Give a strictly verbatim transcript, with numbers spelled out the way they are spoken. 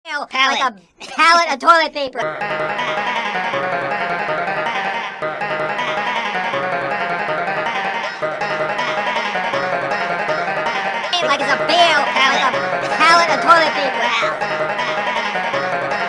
Pallet. Like a pallet of toilet paper. Like it's a bale, like a pallet of toilet paper.